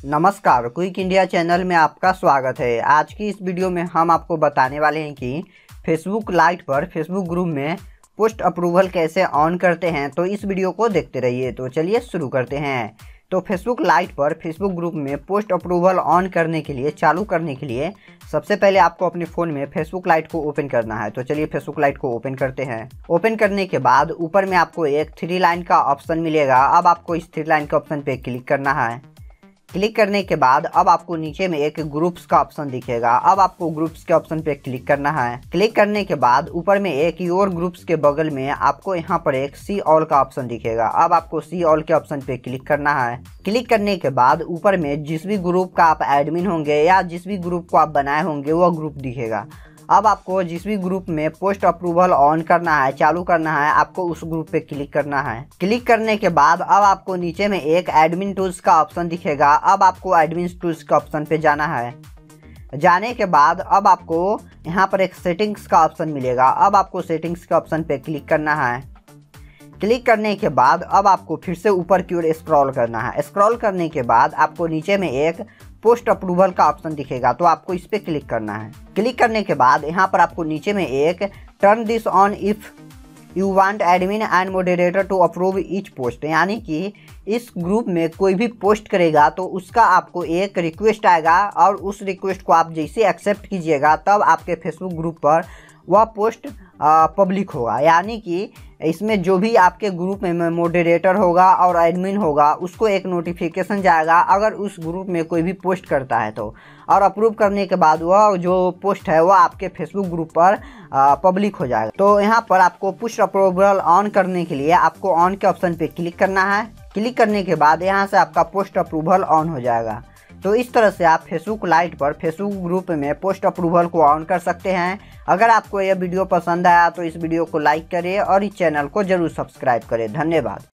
नमस्कार, quick India channel में आपका स्वागत है। आज की इस वीडियो में हम आपको बताने वाले हैं कि फेसबुक लाइट पर फेसबुक ग्रुप में पोस्ट अप्रूवल कैसे ऑन करते हैं। तो इस वीडियो को देखते रहिए। तो चलिए शुरू करते हैं। तो फेसबुक लाइट पर फेसबुक ग्रुप में पोस्ट अप्रूवल ऑन करने के लिए, चालू करने के लिए सबसे पहले आपको अपने फ़ोन में फेसबुक लाइट को ओपन करना है। तो चलिए फेसबुक लाइट को ओपन करते हैं। ओपन करने के बाद ऊपर में आपको एक 3 लाइन का ऑप्शन मिलेगा। अब आपको इस 3 लाइन के ऑप्शन पे क्लिक करना है। क्लिक करने के बाद अब आपको नीचे में एक ग्रुप्स का ऑप्शन दिखेगा। अब आपको ग्रुप्स के ऑप्शन पे क्लिक करना है। क्लिक करने के बाद ऊपर में एक योर ग्रुप्स के बगल में आपको यहाँ पर एक सी ऑल का ऑप्शन दिखेगा। अब आपको सी ऑल के ऑप्शन पे क्लिक करना है। क्लिक करने के बाद ऊपर में जिस भी ग्रुप का आप एडमिन होंगे या जिस भी ग्रुप को आप बनाए होंगे वह ग्रुप दिखेगा। अब आपको जिस भी ग्रुप में पोस्ट अप्रूवल ऑन करना है, चालू करना है, आपको उस ग्रुप पे क्लिक करना है। क्लिक करने के बाद अब आपको नीचे में एक एडमिन टूल्स का ऑप्शन दिखेगा। अब आपको एडमिन टूल्स के ऑप्शन पे जाना है। जाने के बाद अब आपको यहाँ पर एक सेटिंग्स का ऑप्शन मिलेगा। अब आपको सेटिंग्स के ऑप्शन पे क्लिक करना है। क्लिक करने के बाद अब आपको फिर से ऊपर की ओर स्क्रॉल करना है। स्क्रॉल करने के बाद आपको नीचे में एक पोस्ट अप्रूवल का ऑप्शन दिखेगा। तो आपको इस पे क्लिक करना है। क्लिक करने के बाद यहाँ पर आपको नीचे में एक turn this on if you want admin and moderator to approve each post, यानी कि इस ग्रुप में कोई भी पोस्ट करेगा तो उसका आपको एक रिक्वेस्ट आएगा और उस रिक्वेस्ट को आप जैसे एक्सेप्ट कीजिएगा तब आपके फेसबुक ग्रुप पर वह पोस्ट पब्लिक होगा। यानी कि इसमें जो भी आपके ग्रुप में मॉडरेटर होगा और एडमिन होगा उसको एक नोटिफिकेशन जाएगा अगर उस ग्रुप में कोई भी पोस्ट करता है तो, और अप्रूव करने के बाद वह जो पोस्ट है वह आपके फेसबुक ग्रुप पर पब्लिक हो जाएगा। तो यहाँ पर आपको पोस्ट अप्रूवल ऑन करने के लिए आपको ऑन के ऑप्शन पे क्लिक करना है। क्लिक करने के बाद यहाँ से आपका पोस्ट अप्रूवल ऑन हो जाएगा। तो इस तरह से आप फेसबुक लाइट पर फेसबुक ग्रुप में पोस्ट अप्रूवल को ऑन कर सकते हैं। अगर आपको यह वीडियो पसंद आया तो इस वीडियो को लाइक करें और इस चैनल को जरूर सब्सक्राइब करें। धन्यवाद।